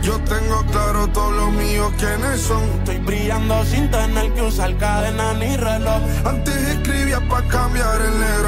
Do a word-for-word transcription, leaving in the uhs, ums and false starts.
Yo tengo claro todos los míos quiénes son. Estoy brillando sin tener que usar cadena ni reloj. Antes escribía pa' cambiar el negro